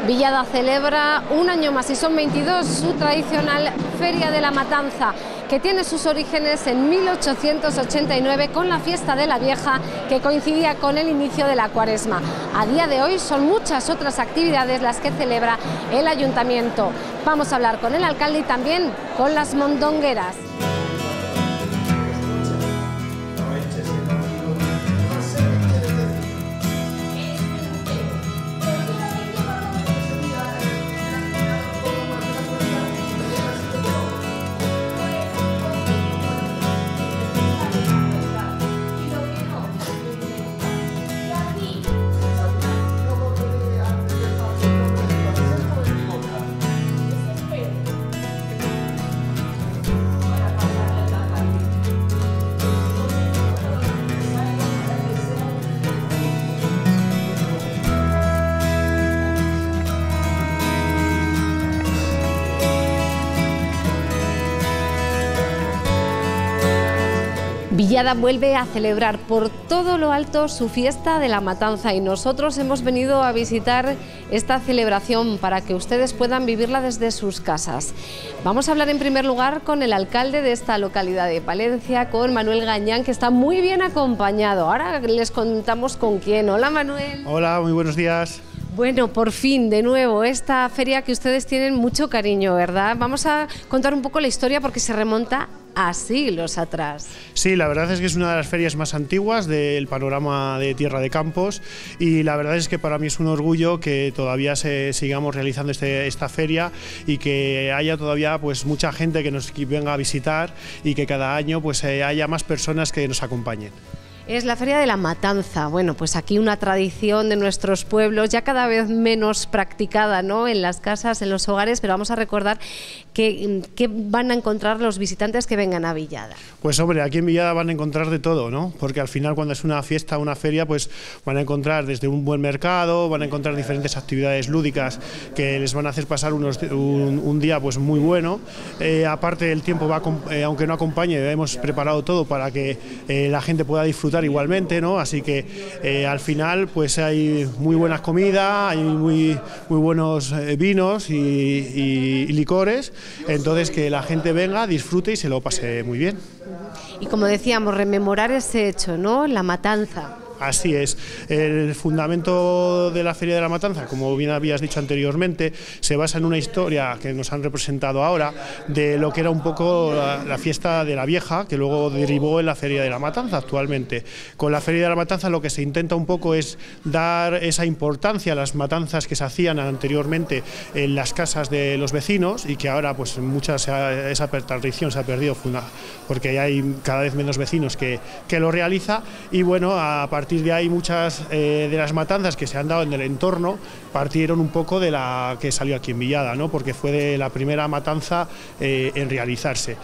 Villada celebra un año más, y son 22, su tradicional Feria de la Matanza, que tiene sus orígenes en 1889 con la Fiesta de la Vieja, que coincidía con el inicio de la Cuaresma. A día de hoy son muchas otras actividades las que celebra el Ayuntamiento. Vamos a hablar con el alcalde y también con las mondongueras. Villada vuelve a celebrar por todo lo alto su Fiesta de la Matanza, y nosotros hemos venido a visitar esta celebración para que ustedes puedan vivirla desde sus casas. Vamos a hablar en primer lugar con el alcalde de esta localidad de Palencia, con Manuel Gañán, que está muy bien acompañado. Ahora les contamos con quién. Hola, Manuel. Hola, muy buenos días. Bueno, por fin, de nuevo, esta feria que ustedes tienen mucho cariño, ¿verdad? Vamos a contar un poco la historia porque se remonta a siglos atrás. Sí, la verdad es que es una de las ferias más antiguas del panorama de Tierra de Campos, y la verdad es que para mí es un orgullo que todavía sigamos realizando esta feria y que haya todavía pues mucha gente que nos venga a visitar y que cada año pues haya más personas que nos acompañen. Es la Feria de la Matanza. Bueno, pues aquí una tradición de nuestros pueblos, ya cada vez menos practicada, ¿no?, en las casas, en los hogares, pero vamos a recordar que van a encontrar los visitantes que vengan a Villada. Pues hombre, aquí en Villada van a encontrar de todo, ¿no? Porque al final, cuando es una fiesta, una feria, pues van a encontrar desde un buen mercado, van a encontrar diferentes actividades lúdicas que les van a hacer pasar un día pues muy bueno. Aparte, el tiempo va, aunque no acompañe, hemos preparado todo para que la gente pueda disfrutar igualmente, ¿no? Así que al final pues hay muy buenas comidas, hay muy buenos vinos y licores, entonces que la gente venga, disfrute y se lo pase muy bien. Y como decíamos, rememorar ese hecho, ¿no?, la matanza. Así es, el fundamento de la Feria de la Matanza, como bien habías dicho anteriormente, se basa en una historia que nos han representado ahora de lo que era un poco la Fiesta de la Vieja, que luego derivó en la Feria de la Matanza actualmente. Con la Feria de la Matanza lo que se intenta un poco es dar esa importancia a las matanzas que se hacían anteriormente en las casas de los vecinos, y que ahora pues muchas esa tradición se ha perdido porque hay cada vez menos vecinos que lo realiza, y bueno, a partir de ahí muchas de las matanzas que se han dado en el entorno partieron un poco de la que salió aquí en Villada, ¿no?, porque fue de la primera matanza en realizarse.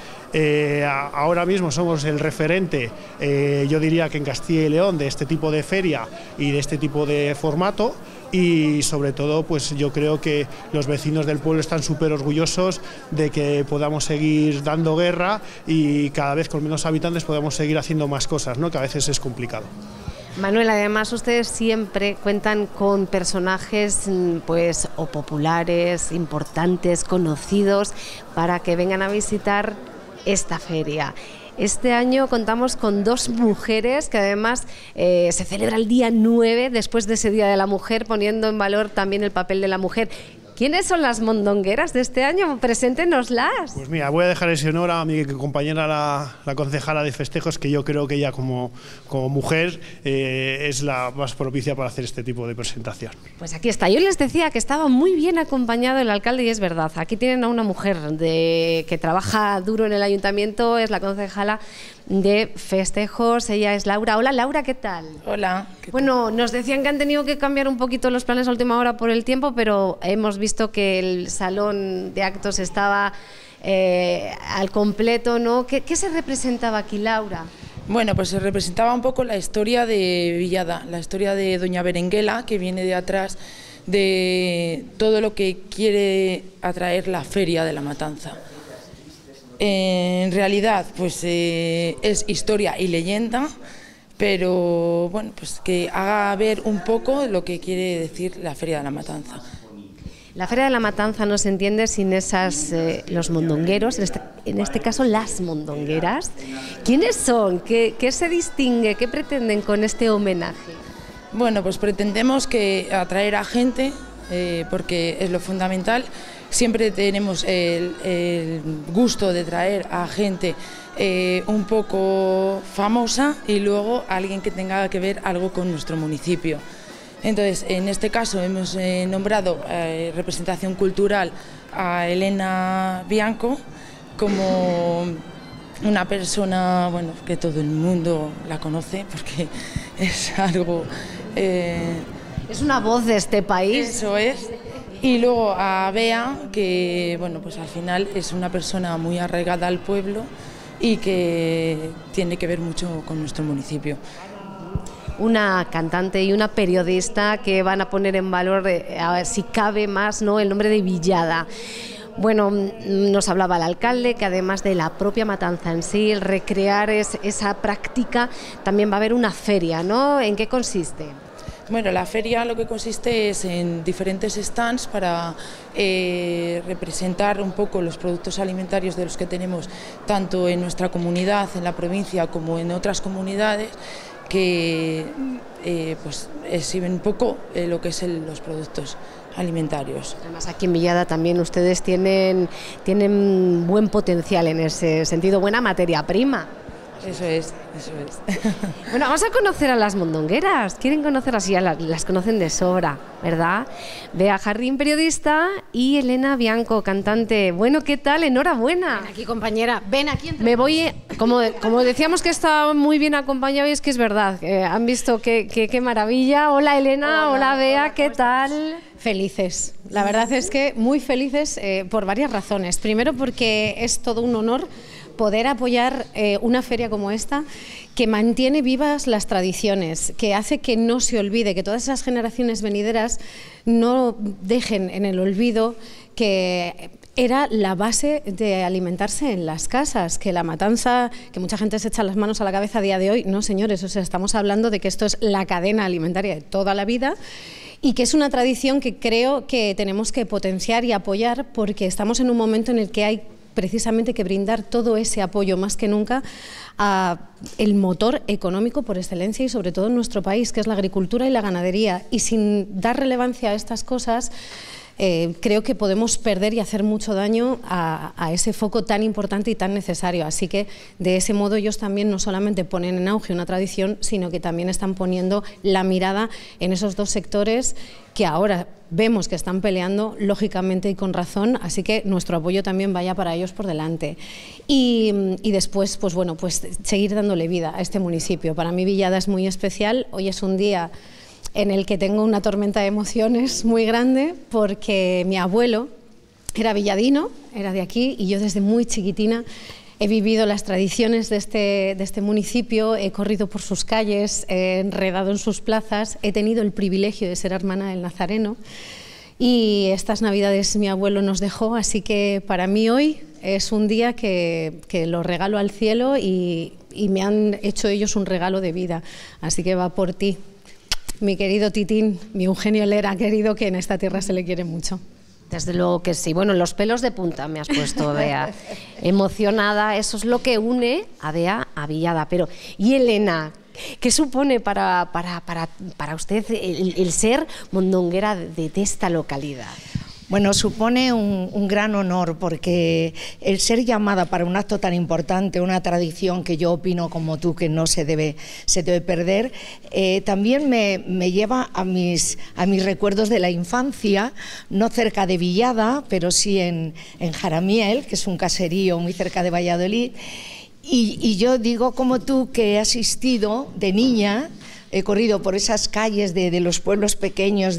Ahora mismo somos el referente, yo diría que en Castilla y León, de este tipo de feria y de este tipo de formato, y sobre todo pues yo creo que los vecinos del pueblo están súper orgullosos de que podamos seguir dando guerra y cada vez con menos habitantes podamos seguir haciendo más cosas, ¿no?, que a veces es complicado. Manuel, además ustedes siempre cuentan con personajes pues o populares, importantes, conocidos, para que vengan a visitar esta feria. Este año contamos con dos mujeres que además se celebra el día 9, después de ese Día de la Mujer, poniendo en valor también el papel de la mujer. ¿Quiénes son las mondongueras de este año? Preséntenoslas. Pues mira, voy a dejar ese honor a mi compañera, la concejala de festejos, que yo creo que ella como mujer es la más propicia para hacer este tipo de presentación. Pues aquí está. Yo les decía que estaba muy bien acompañado el alcalde, y es verdad. Aquí tienen a una mujer que trabaja duro en el ayuntamiento, es la concejala de festejos, ella es Laura. Hola, Laura, ¿qué tal? Hola. Bueno, nos decían que han tenido que cambiar un poquito los planes a última hora por el tiempo, pero hemos visto que el salón de actos estaba al completo, ¿no? ¿Qué se representaba aquí, Laura? Bueno, pues se representaba un poco la historia de Villada, la historia de doña Berenguela, que viene de atrás de todo lo que quiere atraer la Feria de la Matanza. En realidad, pues es historia y leyenda, pero bueno, pues que haga ver un poco lo que quiere decir la Feria de la Matanza. La Feria de la Matanza no se entiende sin los mondongueros, en este caso las mondongueras. ¿Quiénes son? ¿Qué se distingue? ¿Qué pretenden con este homenaje? Bueno, pues pretendemos atraer a gente, porque es lo fundamental. Siempre tenemos el gusto de traer a gente un poco famosa y luego alguien que tenga que ver algo con nuestro municipio. Entonces, en este caso hemos nombrado representación cultural a Elena Bianco como una persona, bueno, que todo el mundo la conoce porque es algo... es una voz de este país. Eso es. Y luego a Bea, que bueno, pues al final es una persona muy arraigada al pueblo y que tiene que ver mucho con nuestro municipio. Una cantante y una periodista que van a poner en valor, a ver si cabe más, ¿no?, el nombre de Villada. Bueno, nos hablaba el alcalde que además de la propia matanza en sí, el recrear esa práctica, también va a haber una feria, ¿no? ¿En qué consiste? Bueno, la feria lo que consiste es en diferentes stands para representar un poco los productos alimentarios de los que tenemos tanto en nuestra comunidad, en la provincia, como en otras comunidades, que pues exhiben un poco lo que es los productos alimentarios. Además, aquí en Villada también ustedes tienen buen potencial en ese sentido, buena materia prima. Eso es, eso es. Bueno, vamos a conocer a las mondongueras. ¿Quieren conocerlas? Ya las conocen de sobra, ¿verdad? Bea Jardín, periodista, y Elena Bianco, cantante. Bueno, ¿qué tal? Enhorabuena. Ven aquí, compañera. Ven aquí. Me voy, como decíamos que está muy bien acompañado, y es que es verdad. Han visto qué maravilla. Hola, Elena. Hola, Bea. ¿Qué tal? Felices. La verdad es que muy felices por varias razones. Primero, porque es todo un honor poder apoyar una feria como esta, que mantiene vivas las tradiciones, que hace que no se olvide, que todas esas generaciones venideras no dejen en el olvido que era la base de alimentarse en las casas, que la matanza, que mucha gente se echa las manos a la cabeza a día de hoy. No, señores, o sea, estamos hablando de que esto es la cadena alimentaria de toda la vida, y que es una tradición que creo que tenemos que potenciar y apoyar, porque estamos en un momento en el que hay precisamente que brindar todo ese apoyo más que nunca a el motor económico por excelencia y sobre todo en nuestro país, que es la agricultura y la ganadería. Y sin dar relevancia a estas cosas, creo que podemos perder y hacer mucho daño a ese foco tan importante y tan necesario. Así que de ese modo ellos también no solamente ponen en auge una tradición, sino que también están poniendo la mirada en esos dos sectores que ahora vemos que están peleando, lógicamente y con razón, así que nuestro apoyo también vaya para ellos por delante. Y después, pues bueno, pues seguir dándole vida a este municipio. Para mí Villada es muy especial. Hoy es un día en el que tengo una tormenta de emociones muy grande, porque mi abuelo era villadino, era de aquí, y yo desde muy chiquitina he vivido las tradiciones de este municipio, he corrido por sus calles, he enredado en sus plazas, he tenido el privilegio de ser hermana del Nazareno, y estas Navidades mi abuelo nos dejó, así que para mí hoy es un día que lo regalo al cielo, y me han hecho ellos un regalo de vida, así que va por ti, mi querido Titín, mi Eugenio Lera querido, que en esta tierra se le quiere mucho. Desde luego que sí. Bueno, los pelos de punta me has puesto, Bea. Emocionada, eso es lo que une a Bea a Villada. Pero, ¿y Elena? ¿Qué supone para usted el ser mondonguera de esta localidad? Bueno, supone un gran honor, porque el ser llamada para un acto tan importante, una tradición que yo opino como tú que no se debe perder, también me lleva a mis recuerdos de la infancia, no cerca de Villada, pero sí en Jaramiel, que es un caserío muy cerca de Valladolid, y yo digo como tú que he asistido de niña. He corrido por esas calles de los pueblos pequeños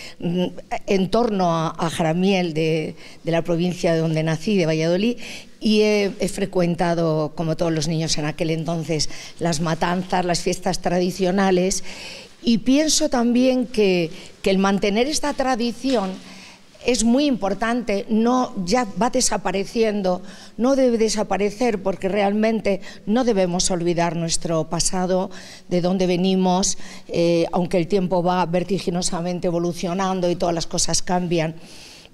en torno a Jaramiel, de la provincia de donde nací, de Valladolid, y he frecuentado, como todos los niños en aquel entonces, las matanzas, las fiestas tradicionales, y pienso también que el mantener esta tradición es muy importante. No, ya va desapareciendo, no debe desaparecer, porque realmente no debemos olvidar nuestro pasado, de dónde venimos, aunque el tiempo va vertiginosamente evolucionando y todas las cosas cambian.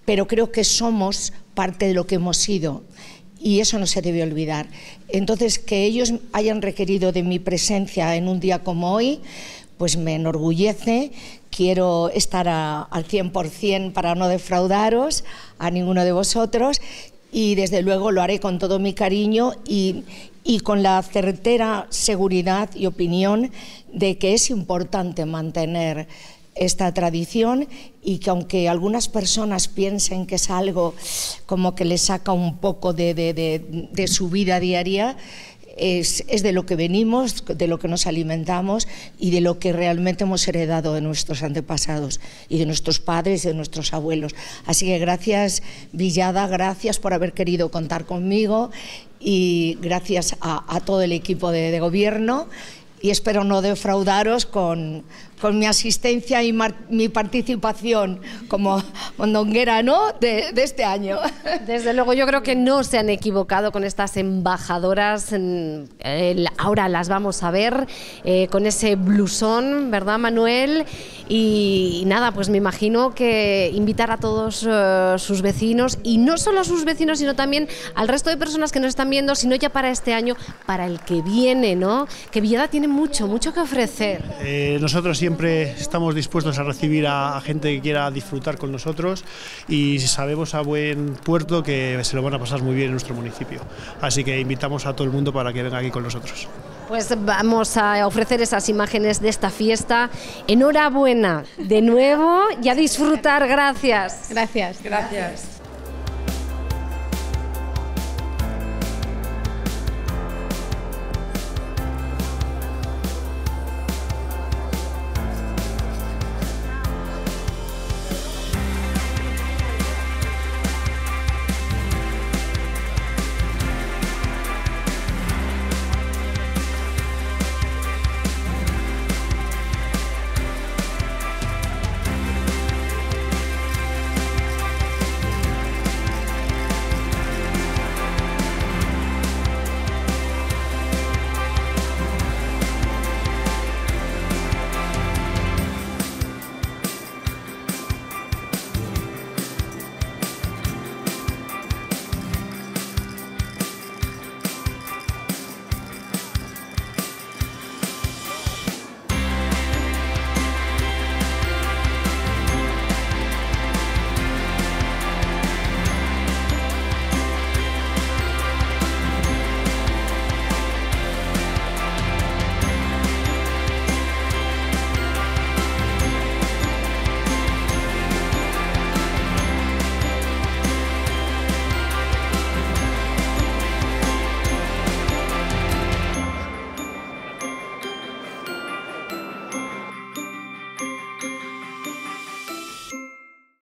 pero creo que somos parte de lo que hemos sido. Y eso no se debe olvidar. Entonces, que ellos hayan requerido de mi presencia en un día como hoy, pues me enorgullece. Quiero estar al 100% para no defraudaros a ninguno de vosotros, y desde luego lo haré con todo mi cariño y con la certera seguridad y opinión de que es importante mantener esta tradición, y que aunque algunas personas piensen que es algo como que les saca un poco de su vida diaria, es de lo que venimos, de lo que nos alimentamos y de lo que realmente hemos heredado de nuestros antepasados y de nuestros padres y de nuestros abuelos. Así que gracias, Villada, gracias por haber querido contar conmigo, y gracias a todo el equipo de gobierno, y espero no defraudaros con mi asistencia y mi participación como mondonguera, ¿no?, de este año. Desde luego, yo creo que no se han equivocado con estas embajadoras. Ahora las vamos a ver con ese blusón, ¿verdad, Manuel? Y nada, pues me imagino que invitar a todos sus vecinos, y no solo a sus vecinos, sino también al resto de personas que nos están viendo, sino ya para este año, para el que viene, ¿no? Que Villada tiene mucho que ofrecer. Nosotros siempre estamos dispuestos a recibir a gente que quiera disfrutar con nosotros, y sabemos a buen puerto que se lo van a pasar muy bien en nuestro municipio. Así que invitamos a todo el mundo para que venga aquí con nosotros. Pues vamos a ofrecer esas imágenes de esta fiesta. Enhorabuena de nuevo y a disfrutar. Gracias. Gracias. Gracias.